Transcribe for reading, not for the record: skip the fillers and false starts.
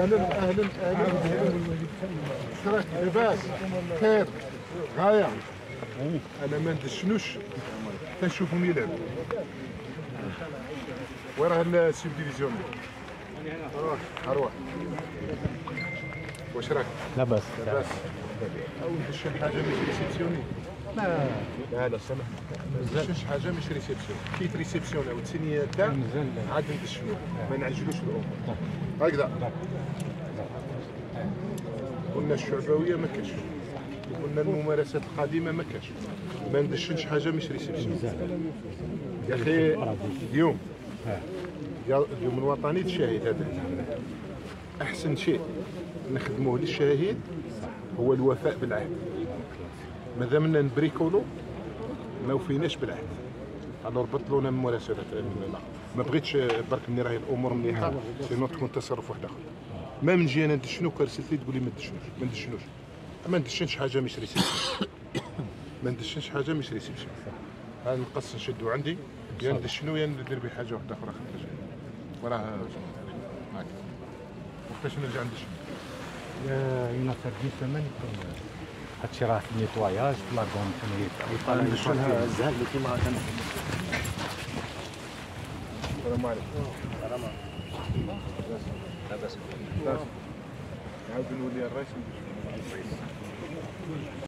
اهلا شراك لاباس خير غايه. انا ما ندشنوش تنشوفهم يلعبوا. وين راه السيب ديفيزيون؟ اروح واش راك؟ لاباس لاباس. او ندشن حاجه مش ريسبسيوني؟ لا لا سامح، ما ندشنش حاجه مش ريسبسيون. كيف ريسبسيون او تسنيه تاع عاد ندشنو، ما نعجلوش الامور هكذا. قلنا الشعبويه ما كاش، قلنا الممارسات القديمه ما كاش، ما ندشنش حاجه مش ريسبسيون. يا اخي اليوم اليوم الوطني للشهيد، هذا احسن شيء نخدموه للشهيد هو الوفاء بالعهد. مادامنا نبريكولو ما وفيناش بالعهد، الو بطلونا من ممارسات. ما بغيتش برك مني راهي الامور مليحه سينو تكون تصرف واحد اخر. ما من جي انا ندشنو كرسلت لي تقول لي ما ندشنش حاجه مش ريسبسيون. ما ندشنش حاجه مش ريسبسيون. هذا نقص نشدو عندي، يا ندشنو يا ندير به حاجه واحده اخرى خارج. وراه هاك وقتاش نرجع ندشن؟ une affaire semaine هادشي راه في النيتواياج في لاكون تما ندشنها الزهر اللي كيما كان. السلام عليكم. السلام عليكم. لاباس. نعاود نولي الرئيس.